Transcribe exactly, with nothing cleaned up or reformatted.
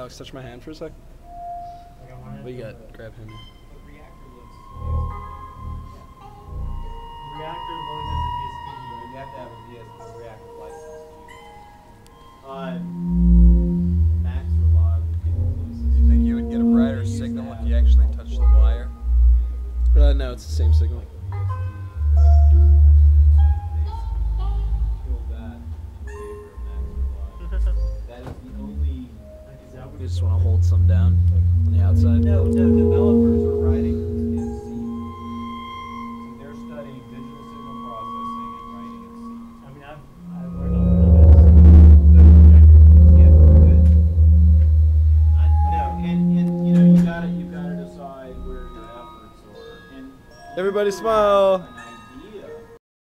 Alex, touch my hand for a sec. What you got? Grab him. Reactor loads as a V S P. You have to have a V S P reactor license. Uh, max reliable. Do you think you would get a brighter signal if you actually touched the wire? Uh, no, it's the same signal. That is the only. You just want to hold some down on the outside? No, no, developers are writing in C. So they're studying digital signal processing and writing in C. I mean, I've, I've learned a little bit of C. Yeah, good. I, no, and, and you know, you gotta, you gotta decide where your efforts are. And Everybody smile.